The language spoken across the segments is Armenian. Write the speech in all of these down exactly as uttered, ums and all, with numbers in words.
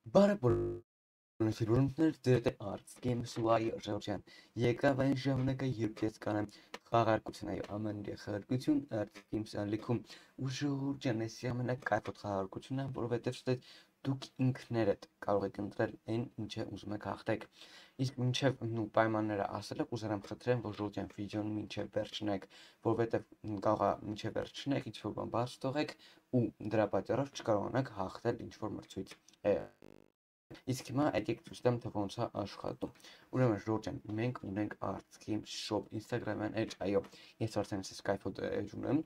Բարը բոլորներ դրդ է արց գեմսուայի ժողջան եկավ այն ժամանակը երբ ես կանեմ խաղարկություն այո ամենրի խաղարկություն արց գեմսան լիքում ու ժողջան ես ժամանակ կայֆոտ խաղարկությունն է որովհետև ստեյ դուք ինքներդ կարող եք ընտրել այն ինչը ուզում եք հաղթեք իսկ մինչև նու պայմանները ասելը կուզենամ խնդրեմ որ ժողջան վիդեոն մինչև վերջնեք որովհետև կարող է մինչև վերջնեք ինչ որ բան բաց թողեք ու դրա պատճառով չկարողանաք հաղթել ինչ որ մրցույթ Իսկ հիմա եկեք ցույց տամ թե ոնց է աշխատում։ Ուրեմն Ժորժան, մենք ունենք Arts Games Shop Instagram-յան էջ, այո, ես արդեն այս Skype-ոտ էջ ունեմ։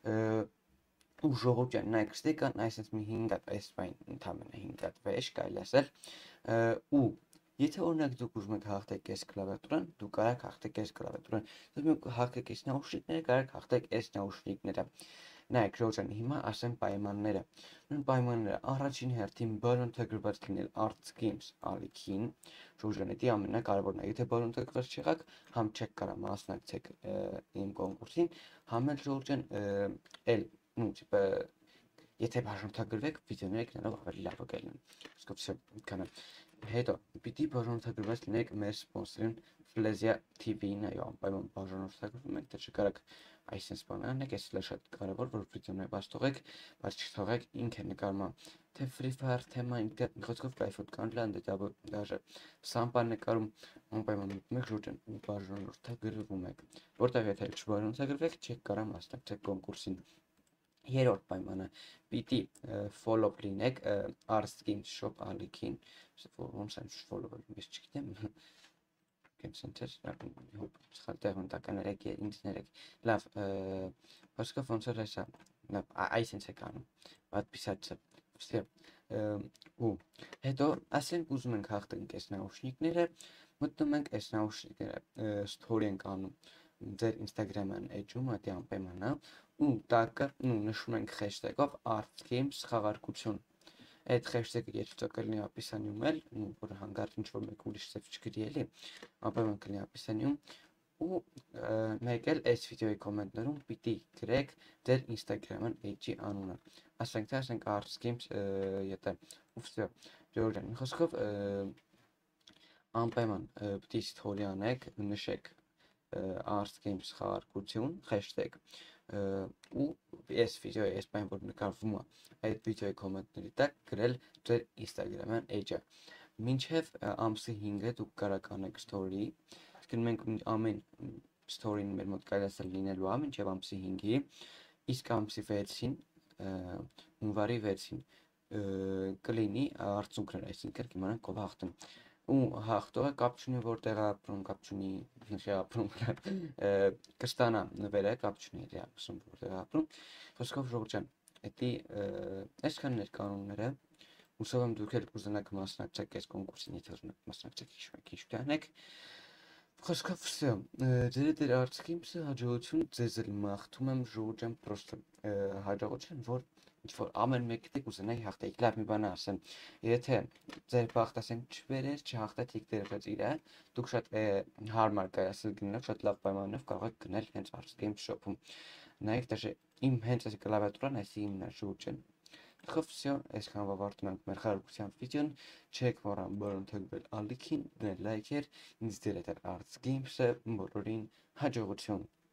Ու Ժողովյան, նայեք, ստե կան այսպես մի հինգ հատ, այս բան ընդամենը հինգ հատ վեշ, կարելի ասել։ Ու եթե օրինակ դուք ուզում եք հաղթեք այս կլավիատուրան, դուք կարաք հաղթեք այս կլավիատուրան։ Եթե դուք հաղթեք այս նաուշնիկները, կարաք հաղթեք այս նաուշնիկները։ Նայեք, Ժորժան, հիմա ասեմ պայմանները։ Նույն պայմանները առաջին հերթին բանոնթագրված լինել Arts Games ալիքին, Ժորժան, դա ամենակարևորն է։ Եթե բանոնթագրված չեղաք, համ չեք կարող մասնակցեք իմ կոնկուրսին, համ էլ Ժորժան, էլ, ну, типа, եթե բաժանորդագրվեք, վիդեոները գնալով ավելի լավ կլինեն։ Իսկ վсё, կանա։ Հետո պիտի բաժանորդագրված լինեք մեր սպոնսորին Flesia T V-ին, այո, անպայման բաժանորդագրվում եք, թե չկարաք այսպես բան անեք, այս էլ շատ կարևոր, որ վիդեոները բաց թողեք, բայց չթողեք ինքը նկարում թե Free Fire, թե Minecraft, խոսքով կայֆոտ կանլի անդե դաբը դաժե սամպան նկարում անպայման մտնում եք ժուրջան ու բաժանորդագրվում եք, որտեղ եթե չբաժանորդագրվեք, չեք կարող մասնակցել կոնկուրսին։ Երրորդ պայմանը պիտի follow լինեք Arts Games Shop ալիքին, ոնց է follow-ը, ես չգիտեմ։ Center, հոպ, սխալ տեղ ընտականերեք, ինձներեք, լավ, խոսքով ոնց էր հեսա, լավ, այսինց է կանում, պատպիսացը, վստի, ու, հետո, ասենք ուզում ենք հաղթենք այս նաուշնիկները, մտնում ենք այս նաուշնիկները, story ենք անում, ձեր Instagram-ան էջում, ատի անպայմանա, ու տակը, ու նշում ենք hashtag-ով Arts Games խաղարկություն, այդ hashtag-ը երկու կլինի описаниում էլ, որ հանգարտ ինչ-որ մեկ ուրիշ ծև չգրի էլի, անպայման կլինի описаниում, ու մեկ էլ այս վիդեոյի կոմենտներում պիտի գրեք ձեր Instagram-ան էջի անունը, ասենք թե ասենք Arts Games, եթե, ու վсё, Ժորժան, մի խոսքով, անպայման պիտի story անեք, նշեք Arts Games խաղարկություն, hashtag, ու այս վիդեոյի, այս բան, որ նկարվում է, այդ վիդեոյի կոմենտների տակ գրել ձեր Instagram-յան էջը։ Մինչև ամսի հինգը դուք կարաք անեք story, իսկ մենք ամեն story-ն մեր մոտ կարելի ասել լինելու է մինչև ամսի հինգի, իսկ ամսի վեցին, հունվարի վեցին կլինի արդյունքներ, այսինքն կիմանանք ով հաղթում։ ու հաղթողը կապ չունի որտեղ է ապրում, կապ չունի ինչի ապրում, կստանա նվերը, կապ չունի էլի ասում որտեղ է ապրում։ Խոսքով Ժողովյան, էդի այսքանն էր կանոնները, հուսով եմ դուք էլ կուզենաք մասնակցեք այս կոնկուրսին, եթե ուզում եք մասնակցեք, հիշում եք, ինչ տանեք։ Խոսքով վсё, ձեր դեր Arts Games-ը հաջողություն ձեզ էլ մաղթում եմ Ժողովյան, պրոստը հաջողություն, որ ինչ-որ ամեն մեկը կուզենայի հաղթեք, լավ մի բան ասեմ, եթե ձեր բախտ ասենք չվերեր, չհաղթեցիք դերվեց իրը, դուք շատ հարմար կայ ասել գնելով, շատ լավ պայմանով կարող եք գնել հենց Arts Games Shop-ում, նայեք դաժե իմ հենց այս կլավիատուրան այսի իմն է Ժողովյան, Խով վсё, այսքան ավարտում ենք մեր խաղարկության վիդեոն, չեք մոռան բանոնթագրվել ալիքին, դնել լայքեր, ինձ դեր էր Arts Games-ը, բոլորին հաջողություն։